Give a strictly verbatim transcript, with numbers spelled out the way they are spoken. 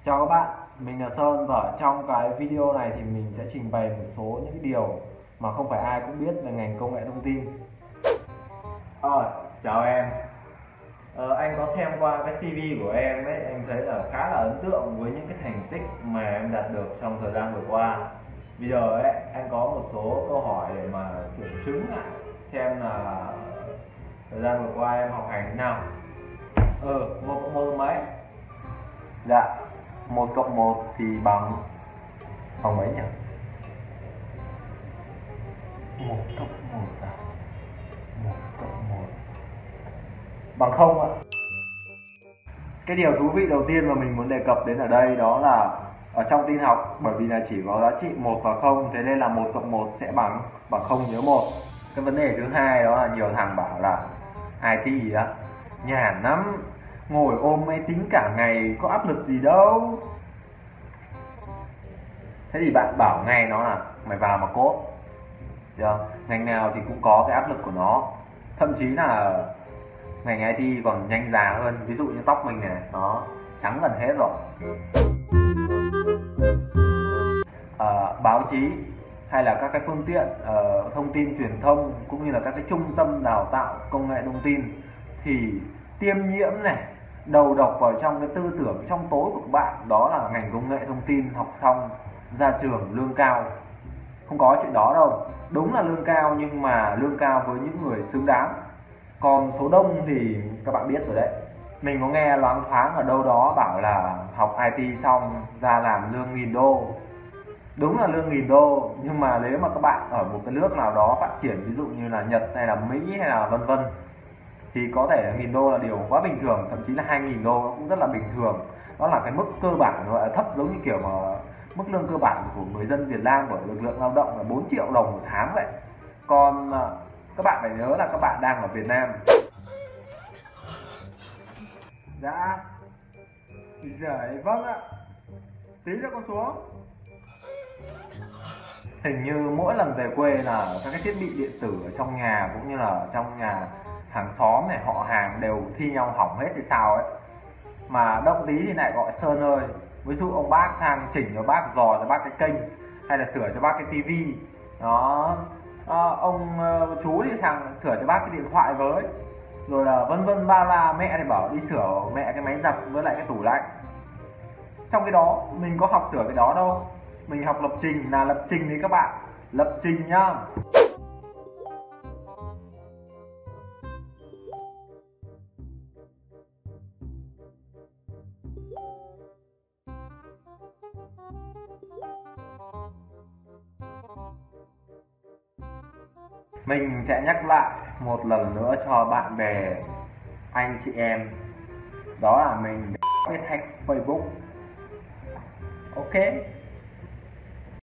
Chào các bạn, mình là Sơn và ở trong cái video này thì mình sẽ trình bày một số những cái điều mà không phải ai cũng biết về ngành công nghệ thông tin. Ờ, chào em. Ờ, anh có xem qua cái xê vê của em ấy, anh thấy là khá là ấn tượng với những cái thành tích mà em đạt được trong thời gian vừa qua. Bây giờ ấy, anh có một số câu hỏi để mà kiểm chứng lại xem là thời gian vừa qua em học hành thế nào. Ờ, một cộng một mấy? Dạ, một cộng một thì bằng bằng mấy nhỉ? Một cộng một à? Một cộng một bằng không ạ. Cái điều thú vị đầu tiên mà mình muốn đề cập đến ở đây đó là ở trong tin học, bởi vì là chỉ có giá trị một và không, thế nên là một cộng một sẽ bằng bằng không nhớ một. Cái vấn đề thứ hai đó là nhiều thằng bảo là i tê gì á nhàn lắm, ngồi ôm máy tính cả ngày có áp lực gì đâu. Thế thì bạn bảo ngay nó là mày vào mà code. Chưa? Ngành nào thì cũng có cái áp lực của nó. Thậm chí là ngành i tê còn nhanh già hơn. Ví dụ như tóc mình này, nó trắng gần hết rồi. À, báo chí hay là các cái phương tiện uh, thông tin truyền thông cũng như là các cái trung tâm đào tạo công nghệ thông tin thì tiêm nhiễm này, đầu độc vào trong cái tư tưởng trong tối của các bạn đó là ngành công nghệ thông tin học xong ra trường lương cao. Không có chuyện đó đâu. Đúng là lương cao nhưng mà lương cao với những người xứng đáng. Còn số đông thì các bạn biết rồi đấy. Mình có nghe loáng thoáng ở đâu đó bảo là học i tê xong ra làm lương nghìn đô. Đúng là lương nghìn đô, nhưng mà nếu mà các bạn ở một cái nước nào đó phát triển, ví dụ như là Nhật hay là Mỹ hay là vân vân, thì có thể là nghìn đô là điều quá bình thường, thậm chí là hai nghìn đô nó cũng rất là bình thường. Đó là cái mức cơ bản gọi là thấp, giống như kiểu mà mức lương cơ bản của người dân Việt Nam, của lực lượng lao động là bốn triệu đồng một tháng vậy. Còn các bạn phải nhớ là các bạn đang ở Việt Nam. Dạ. Giời, vâng ạ. Tí nữa con xuống. Hình như mỗi lần về quê là các cái thiết bị điện tử ở trong nhà cũng như là trong nhà hàng xóm này, họ hàng đều thi nhau hỏng hết thì sao ấy. Mà động tí thì lại gọi Sơn ơi. Ví dụ ông bác thang chỉnh cho bác, dò cho bác cái kênh, hay là sửa cho bác cái tivi đó. À, ông chú thì thằng sửa cho bác cái điện thoại với, rồi là vân vân ba la. Mẹ thì bảo đi sửa mẹ cái máy giặt với lại cái tủ lạnh. Trong cái đó mình có học sửa cái đó đâu. Mình học lập trình, là lập trình đấy các bạn, lập trình nhá. Mình sẽ nhắc lại một lần nữa cho bạn bè, anh chị em, đó là mình biết hack Facebook. Ok.